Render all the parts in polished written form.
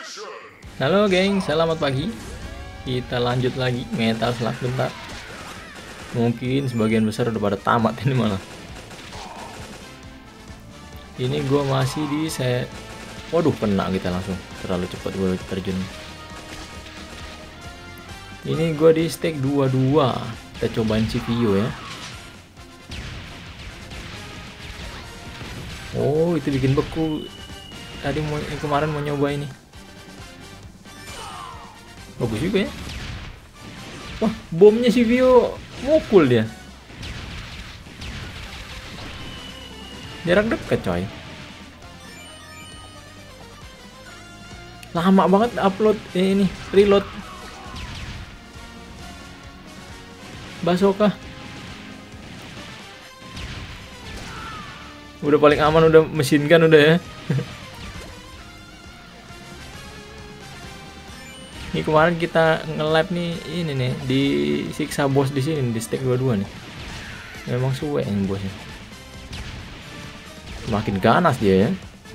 Halo geng, selamat pagi. Kita lanjut lagi Metal Slug bentar. Mungkin sebagian besar udah pada tamat ini malah. Ini gue masih di set. Waduh, kena kita langsung. Terlalu cepat gue terjun. Ini gue di stake 22. Kita cobain CPU ya. Oh, itu bikin beku. Tadi kemarin mau nyoba ini. Bagus juga ya. Wah, bomnya si Vio mukul dia. Jarak dekat coy. Lama banget upload ini reload. Basoka. Udah paling aman, udah mesin kan udah ya. Ini kemarin kita nge-live nih ini nih di siksa bos di sini di stake 22 nih. Memang suwe yang bosnya. Makin ganas dia ya.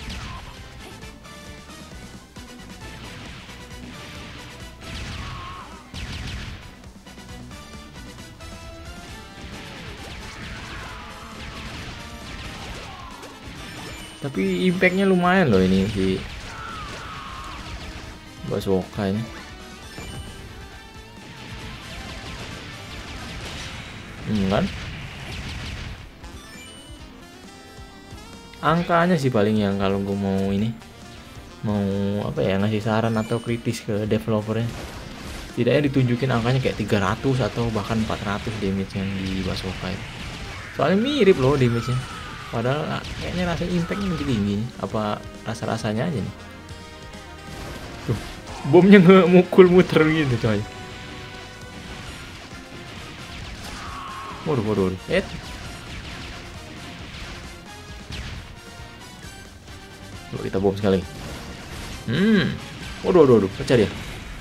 Tapi impactnya lumayan loh ini si Basoka ini. Kan? Angkanya sih paling yang kalau gue mau ini mau apa ya, ngasih saran atau kritis ke developernya, tidaknya ditunjukin angkanya kayak 300 atau bahkan 400 damage yang di Basoka itu. Soalnya mirip loh damage-nya. Padahal kayaknya rasa impactnya lebih tinggi. Apa rasa-rasanya aja nih. Tuh, bomnya ngemukul muter gitu coy. Waduh. Coba kita bom sekali. Waduh, pecah dia.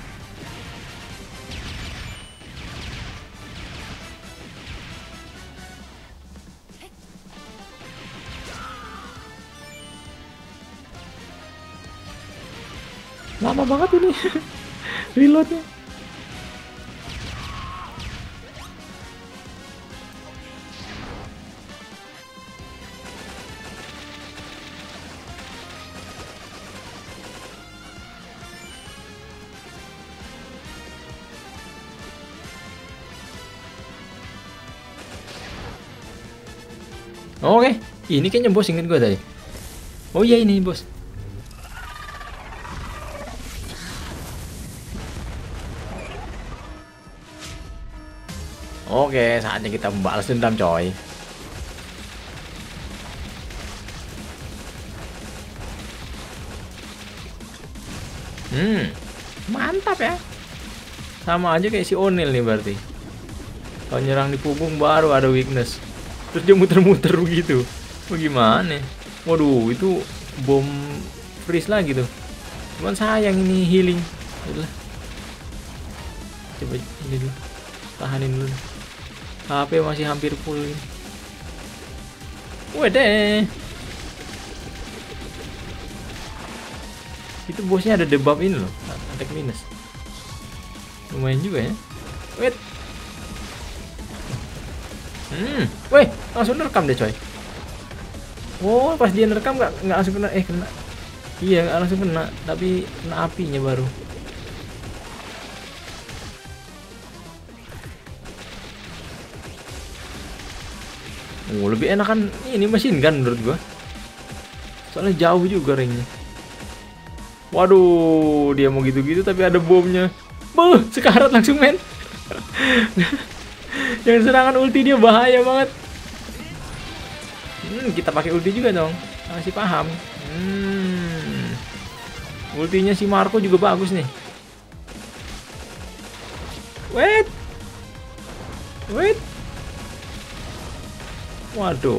Lama banget ini reloadnya. Oke, ini kayaknya bos, inget gue tadi. Oh iya, ini bos. Oke, saatnya kita membalas dendam coy. Mantap ya. Sama aja kayak si O'Neil nih berarti. Kalau nyerang di punggung baru ada weakness. Terus dia muter-muter begitu. Bagaimana? Waduh, itu bom freeze lagi tuh. Cuman sayang ini healing. Udah. Coba ini dulu. Tahanin dulu. HP masih hampir full ini. Wede. Itu bosnya ada debuff ini loh, attack minus. Lumayan juga ya. Wait. Weh, langsung nerekam deh coy. Oh, pas dia nerekam nggak langsung kena, kena. Iya, nggak langsung kena, tapi kena apinya baru. Oh, lebih enakan ini mesin gun menurut gua. Soalnya jauh juga ringnya. Waduh, dia mau gitu-gitu tapi ada bomnya. Sekarat langsung men. Yang serangan ulti dia bahaya banget. Kita pakai ulti juga dong. Masih paham. Ultinya si Marco juga bagus nih. Wait. Waduh.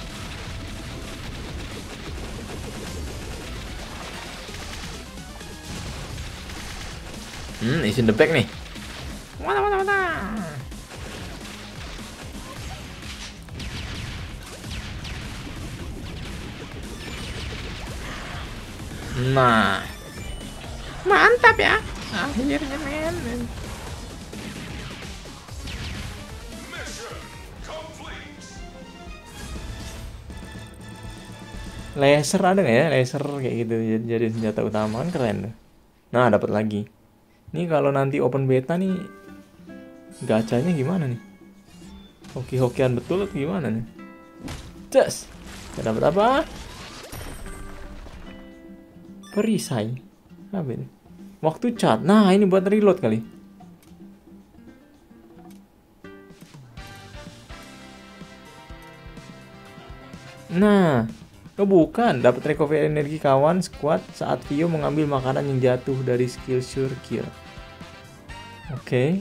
Is in the back nih. Mana. Nah, Mantap ya. Akhirnya men. Laser ada nggak ya? Laser kayak gitu jadi senjata utama kan keren tuh. Nah, dapat lagi. Ini kalau nanti open beta nih gacanya gimana nih? Hoki-hokian betul atau gimana nih? Cus. Kita dapat apa? Perisai. Apa ini? Waktu cat. Nah, ini buat reload kali. Nah, oh bukan, dapat recovery energi kawan squad saat Vio mengambil makanan yang jatuh dari skill sure kill. Oke.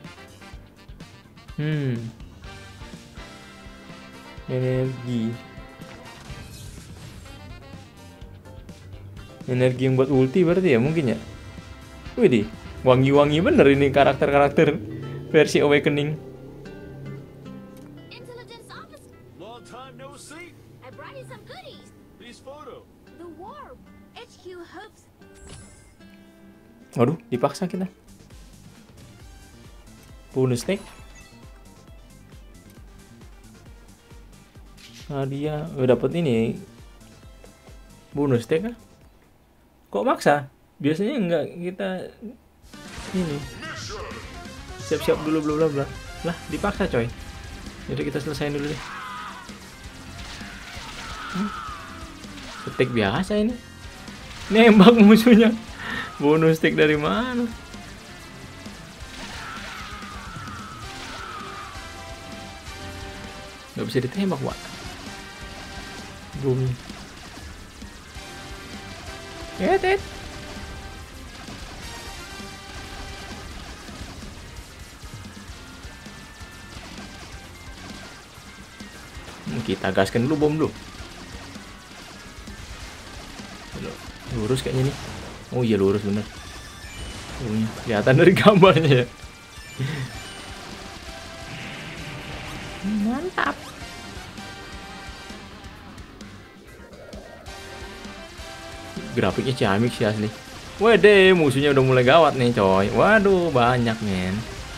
Energi yang buat ulti berarti ya mungkin ya. Widih, wangi-wangi bener ini karakter-karakter versi Awakening. Intelligence officer, Long time no see. I brought you some goodies. These photo. The Warp HQ hopes. Waduh, dipaksa kita. Bonus take. Nah, dia udah dapet ini. Bonus take kan? Kok maksa? Biasanya enggak, kita ini. Siap-siap dulu bla bla bla. Lah, dipaksa coy. Jadi kita selesain dulu deh. Stick biasa ini. Nembak musuhnya. Bonus stick dari mana? Gak bisa ditembak, Wak. Bumi. Tet. Kita gaskan dulu bom dulu. Lurus kayaknya nih. Oh iya lurus bener. Kelihatan dari gambarnya ya. Mantap. Grafiknya ciamik sih asli. Wede, musuhnya udah mulai gawat nih coy. Waduh, banyak men.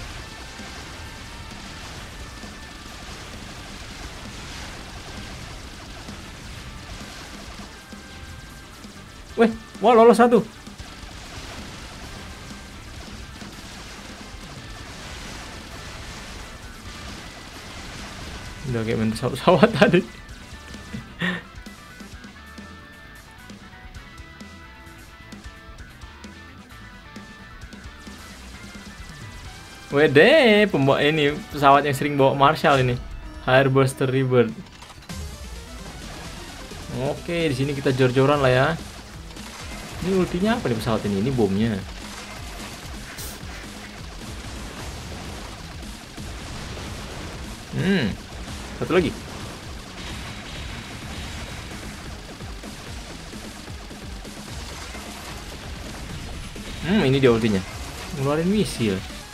Weh, wah lolos satu. Udah kayak main pesawat tadi. Wede, pembawa ini pesawat yang sering bawa Marshall ini. Airbuster Rebirth. Oke, di sini kita jor-joran lah ya. Ini ultinya apa nih pesawat ini? Ini bomnya. Satu lagi. Ini dia ultinya. Ngeluarin misil.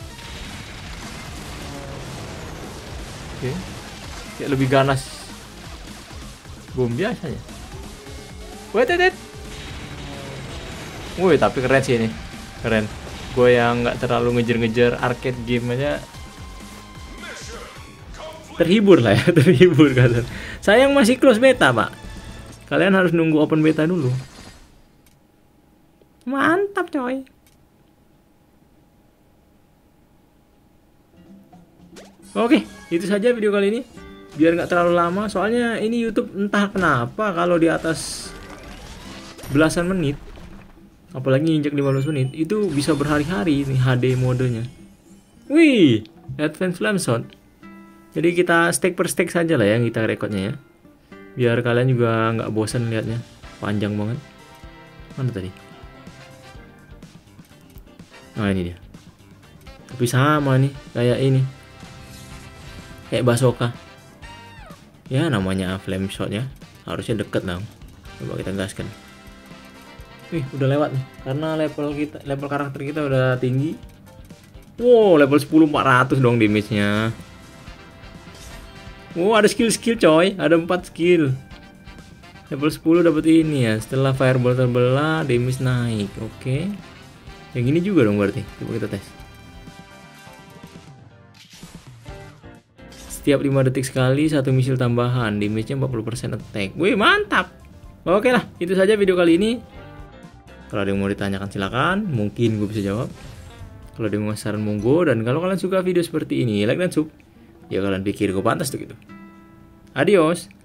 Oke. Kayak lebih ganas bom biasanya. Wait. Woi, tapi keren sih ini. Keren. Gue yang nggak terlalu ngejar-ngejar arcade game aja terhibur lah ya, terhibur kalian. Sayang masih close beta, Pak. Kalian harus nunggu open beta dulu. Mantap, coy. Oke, itu saja video kali ini. Biar nggak terlalu lama, soalnya ini YouTube entah kenapa kalau di atas belasan menit, apalagi injek 15 menit, itu bisa berhari-hari nih HD modenya. Wih, Advanced Flame Shot. Jadi kita stake per stake saja lah yang kita rekodnya ya. Biar kalian juga nggak bosan liatnya. Panjang banget. Mana tadi? Nah ini dia. Tapi sama nih kayak ini. Kayak Basoka. Ya namanya flame shot ya. Harusnya deket dong. Coba kita gaskan. Wih, udah lewat nih. Karena level karakter kita udah tinggi. Wow, level 10 400 dong damage-nya. Wow, ada skill-skill coy. Ada 4 skill. Level 10 dapat ini ya. Setelah fireball terbelah, damage naik. Oke. Yang ini juga dong berarti. Coba kita tes. Setiap 5 detik sekali satu misil tambahan, damage-nya 40% attack. Wih, mantap. Oke lah, itu saja video kali ini. Kalau ada yang mau ditanyakan silakan, mungkin gue bisa jawab. Kalau ada yang mau saran monggo, dan kalau kalian suka video seperti ini, like dan sub. Ya kalian pikir gue pantas tuh gitu. Adios.